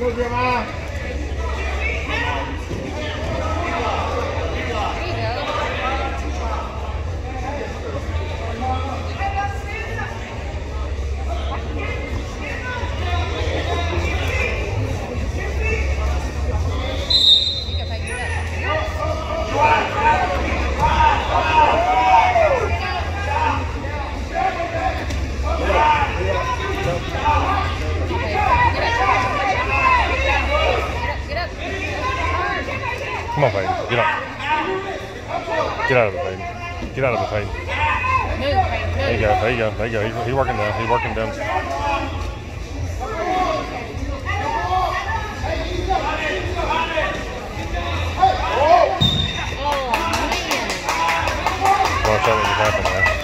Come on, Peyton. Get up. Get out of it, Peyton. Get out of it, Peyton. There you go. There you go. There you go. He's working down. He's working down. Oh, man. Well, that was happening there.